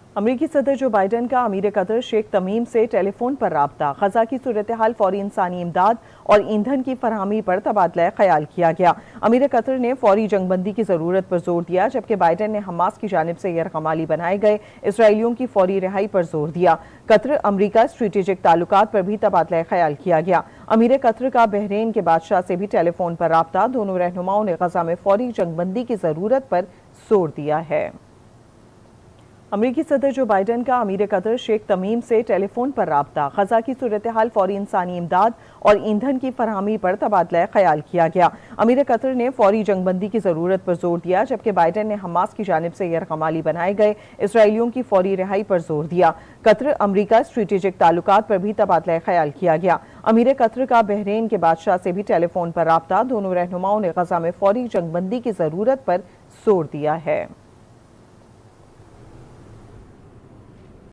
अमरीकी सदर जो बाइडन का अमीर कतर शेख तमीम से टेलीफोन पर राब्ता, खजा की सूरत हाल, फौरी इंसानी इमदाद और ईंधन की फरहमी पर तबादला ख्याल किया गया। अमीर कतर ने फौरी जंगबंदी की जरूरत पर जोर दिया, जबकि बाइडन ने हमास की जानिब से यरगमाली बनाए गए इसराइलियों की फौरी रिहाई पर जोर दिया। कतर अमरीका स्ट्रेटेजिक ताल्लुकात पर भी तबादला ख्याल किया गया। अमीर कतर का बहरीन के बादशाह से भी टेलीफोन पर राब्ता, दोनों रहनुमाओं ने गजा में फौरी जंगबंदी की जरूरत पर जोर दिया है। अमरीकी सदर जो बाइडन का अमीर कतर शेख तमीम से टेलीफोन पर राब्ता, खजा की सूरत हाल, फौरी इंसानी इमदाद और ईंधन की फरहमी पर तबादला ख्याल किया गया। अमीर कतर ने फौरी जंगबंदी की जरूरत पर जोर दिया, जबकि बाइडन ने हमास की जानिब से यरगमाली बनाए गए इसराइलियों की फौरी रिहाई पर जोर दिया। कतर अमरीका स्ट्रेटेजिक ताल्लुकात पर भी तबादला ख्याल किया गया। अमीर कतर का बहरीन के बादशाह से भी टेलीफोन पर राब्ता, दोनों रहनुमाओं ने गजा में फौरी जंगबंदी की जरूरत पर जोर दिया है।